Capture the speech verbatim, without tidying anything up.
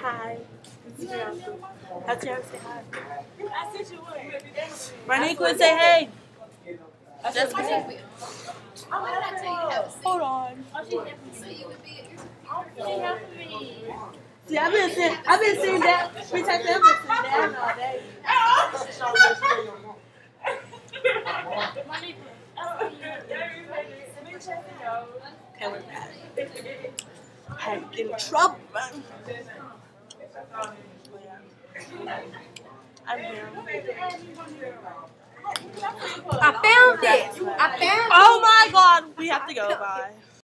hi. That's your say hi. Marniqua, say hey. Just me. Hold on. See, I've been seeing, I've been seeing that. We take them and seeing that all day. Okay, we're back. I had to get in trouble, man. I'm here. I found it. I found it. Oh my God, we have to go. Bye.